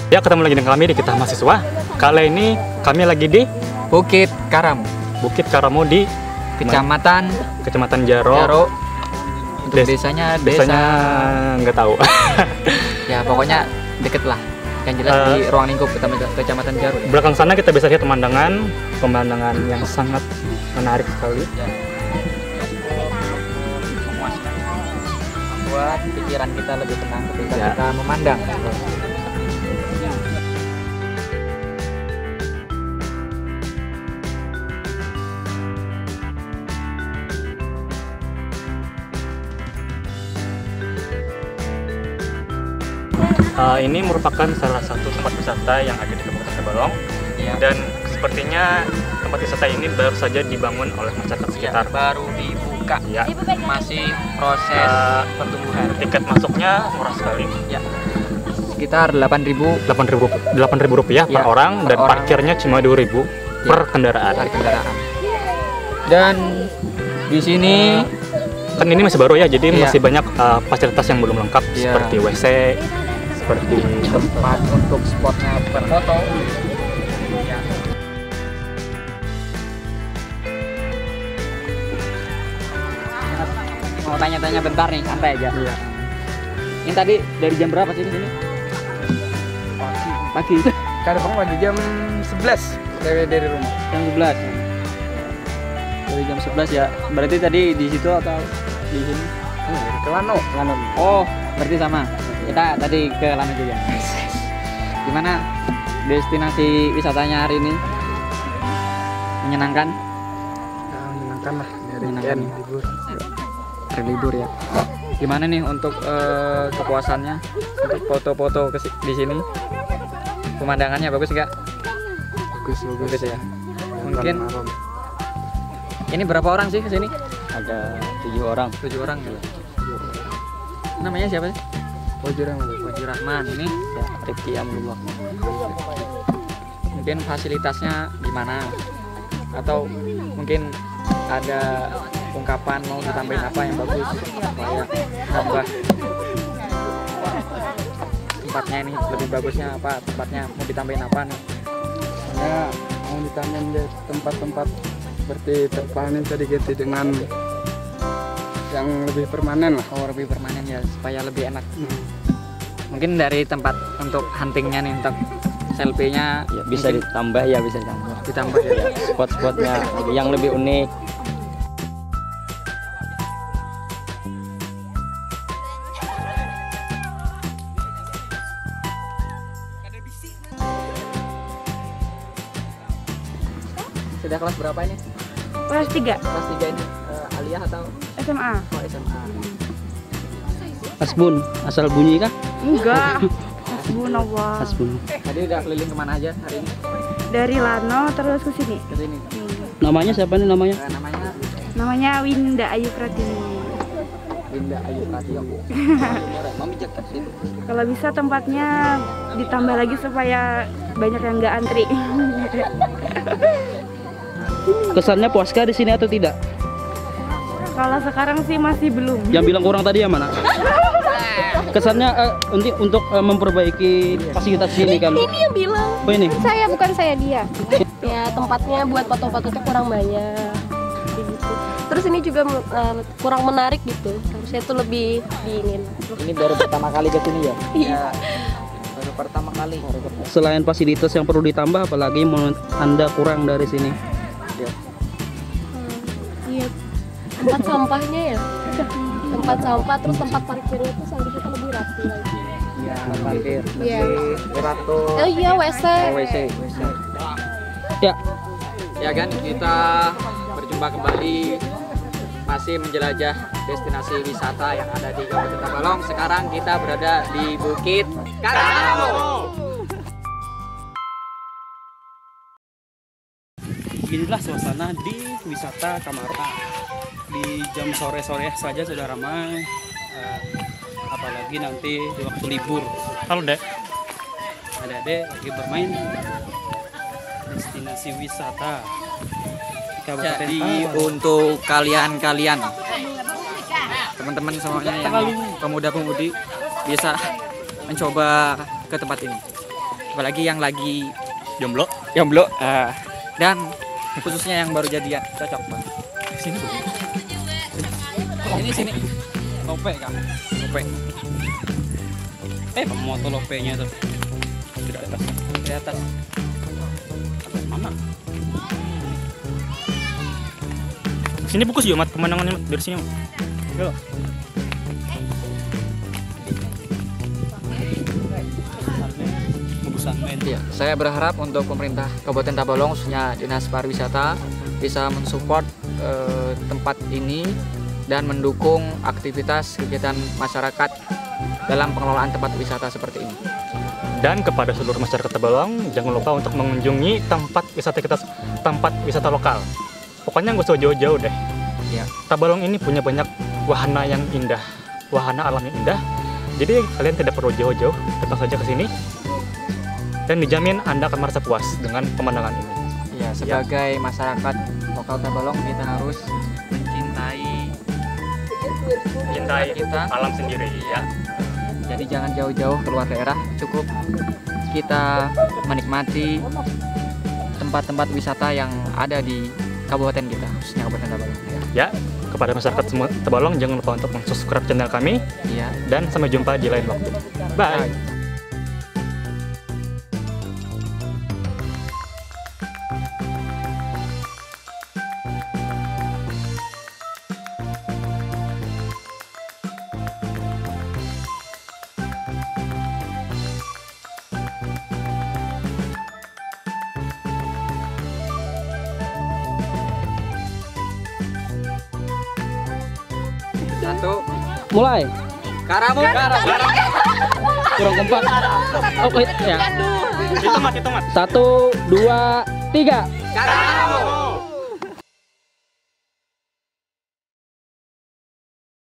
Ya, ketemu lagi dengan kami di Kita Mahasiswa. Kali ini kami lagi di Bukit Karamu. Bukit Karamu di Kecamatan Jaro. Untuk desanya nggak tahu. Ya pokoknya deket lah. Yang jelas di ruang lingkup Kecamatan Jaro. Belakang sana kita bisa lihat pemandangan yang sangat menarik sekali. Ya. Memuaskan. Membuat pikiran kita lebih tenang ketika kita memandang. Ini merupakan salah satu tempat wisata yang ada di Kabupaten Tabalong, dan sepertinya tempat wisata ini baru saja dibangun oleh masyarakat sekitar. Baru dibuka, masih proses pertumbuhan. Tiket masuknya murah sekali, sekitar 8.000 rupiah per orang, dan parkirnya cuma 2.000 per kendaraan. Dan di sini kan ini masih baru ya, jadi masih banyak fasilitas yang belum lengkap, seperti WC, seperti tempat untuk spotnya berfoto. Mau tanya-tanya bentar nih, santai aja. Ini tadi dari jam berapa sih di sini? Pagi. Kadang pagi jam 11 dari rumah. Jam 11. Dari jam 11 ya. Berarti tadi di situ atau di sini? Ke Lano. Oh, berarti sama. Kita tadi ke Lano juga. Gimana destinasi wisatanya hari ini? Menyenangkan? Menyenangkan lah, Menyenangkan. libur. Hari libur ya. Gimana nih untuk kepuasannya? Untuk foto-foto di sini? Pemandangannya bagus nggak? Bagus ya. Mungkin ini berapa orang sih ke sini? ada 7 orang. 7 orang ya. Namanya siapa sih? Wajir Rahman. Ini Rifki Amrullah. mungkin fasilitasnya gimana? Atau mungkin ada ungkapan mau ditambahin apa yang bagus supaya tambah tempatnya ini lebih bagusnya apa? Tempatnya mau ditambahin apa nih? Ya, mau ditambahin di tempat-tempat seperti terpahamin tadi ganti dengan yang lebih permanen lah. Oh, lebih permanen ya, supaya lebih enak. Mungkin dari tempat untuk huntingnya nih, untuk selfie-nya Ya, bisa ditambah ditambah ya. Spot-spotnya yang lebih unik. Sudah kelas berapa ini? Kelas 3 Kelas 3 ini aliyah atau SMA. oh, SMA? Asbun, asal bunyi kah? Enggak. Hasbunallah. Asbun. Tadi udah keliling kemana aja hari ini? Dari Lano terus ke sini. Ke sini. Namanya siapa nih namanya? Namanya Namanya Winda Ayu Pratiwi. Winda Ayu Pratio. Kalau bisa tempatnya ditambah lagi supaya banyak yang nggak antri. Kesannya puaskah di sini atau tidak? Kalau sekarang sih masih belum. Yang bilang kurang tadi yang mana? Kesannya untuk memperbaiki fasilitas sini kan? Ini yang bilang. Oh ini? Bukan saya dia. Ya tempatnya buat foto-fotonya kurang banyak. Gitu. Terus ini juga kurang menarik gitu. Harusnya itu lebih diinin. Ini baru pertama kali ke sini ya? Iya. Baru pertama kali. Selain fasilitas yang perlu ditambah, apalagi menurut Anda kurang dari sini? Iya. Tempat sampahnya ya. Tempat sampah, terus tempat parkirnya itu seharusnya lebih rapi lagi. Iya, parkir. Iya. Beratur. Oh iya, WC. WC. Ya. Ya kan, kita berjumpa kembali masih menjelajah destinasi wisata yang ada di Kabupaten Tabalong. Sekarang kita berada di Bukit Karamu. Inilah suasana di wisata Kamarta. Di jam sore-sore saja sudah ramai, apalagi nanti di waktu libur. Halo Dek. Adik-adik lagi bermain destinasi wisata Kabupaten Jadi Tabalong. untuk kalian-kalian teman-teman semuanya yang pemuda-pemudi bisa mencoba ke tempat ini. apalagi yang lagi Jomblo. dan khususnya yang baru jadian cocok Bang. Sini Bu. Sini. Lope Kak. Oke, Moto lopenya tuh. Tidak atas. di atas. Mana? Sini bagus ya Mat, pemandangannya Mat. Dari sini Mat. Yo. Bagusan men. Iya, saya berharap untuk pemerintah Kabupaten Tabalong khususnya Dinas Pariwisata bisa mensupport tempat ini dan mendukung aktivitas kegiatan masyarakat dalam pengelolaan tempat wisata seperti ini. Dan kepada seluruh masyarakat Tabalong, jangan lupa untuk mengunjungi tempat wisata lokal. Pokoknya nggak usah jauh-jauh deh. Ya, Tabalong ini punya banyak wahana yang indah, wahana alam yang indah. Jadi kalian tidak perlu jauh-jauh, datang saja ke sini dan dijamin Anda akan merasa puas dengan pemandangan ini. ya sebagai masyarakat lokal Tabalong kita harus mencintai kita. alam sendiri ya. Jadi jangan jauh-jauh keluar daerah, cukup kita menikmati tempat-tempat wisata yang ada di kabupaten kita, khususnya Kabupaten Tabalong. Ya, kepada masyarakat semua Tabalong jangan lupa untuk subscribe channel kami Ya. dan sampai jumpa di lain waktu. Bye. Satu, Mulai. Karamu. Kurang kompak. Oke ya. Itu mat. 1, 2, 3. Karamu.